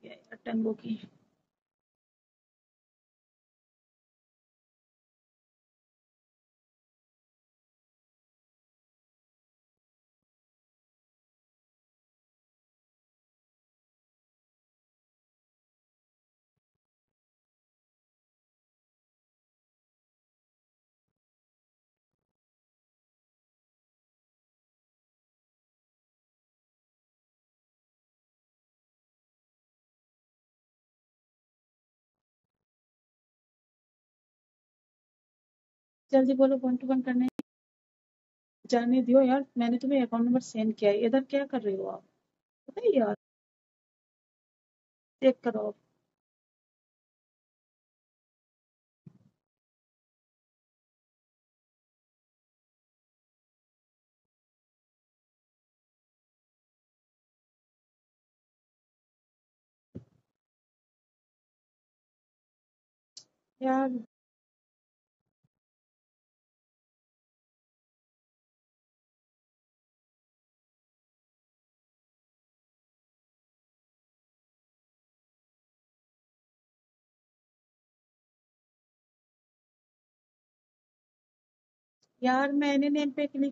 गया यार टंगों की। जल्दी बोलो 1 to 1 करने। जाने दियो यार, मैंने तुम्हें अकाउंट नंबर सेंड किया है, इधर क्या कर रहे हो आप? पता है यार, चेक करो। यार यार मैंने नेम पे क्लिक।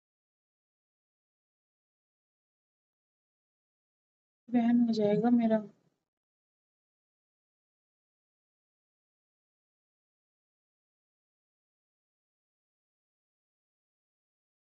बहन हो जाएगा मेरा।